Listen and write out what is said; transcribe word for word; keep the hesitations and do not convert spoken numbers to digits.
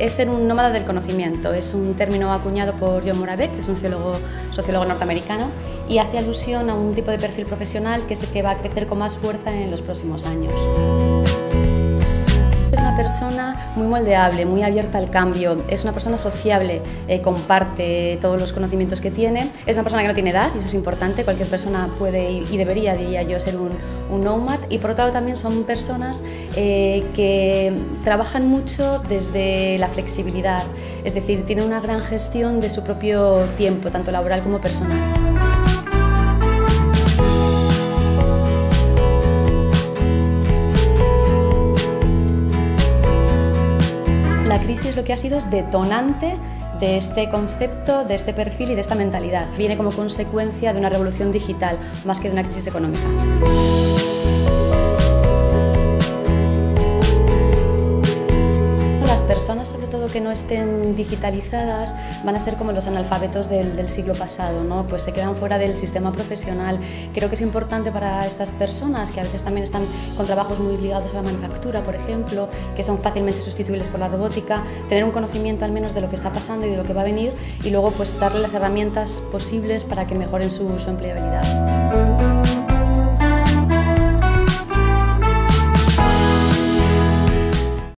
es ser un nómada del conocimiento. Es un término acuñado por John Moravec, que es un sociólogo, sociólogo norteamericano, y hace alusión a un tipo de perfil profesional que es el que va a crecer con más fuerza en los próximos años. Es una persona muy moldeable, muy abierta al cambio, es una persona sociable, eh, comparte todos los conocimientos que tiene, es una persona que no tiene edad, y eso es importante, cualquier persona puede y debería, diría yo, ser un, un nomad, y por otro lado también son personas eh, que trabajan mucho desde la flexibilidad, es decir, tienen una gran gestión de su propio tiempo, tanto laboral como personal. La crisis lo que ha sido es detonante de este concepto, de este perfil y de esta mentalidad. Viene como consecuencia de una revolución digital, más que de una crisis económica. Las personas, sobre todo que no estén digitalizadas, van a ser como los analfabetos del, del siglo pasado, ¿no? Pues se quedan fuera del sistema profesional. Creo que es importante para estas personas, que a veces también están con trabajos muy ligados a la manufactura, por ejemplo, que son fácilmente sustituibles por la robótica, tener un conocimiento al menos de lo que está pasando y de lo que va a venir, y luego pues darle las herramientas posibles para que mejoren su, su empleabilidad.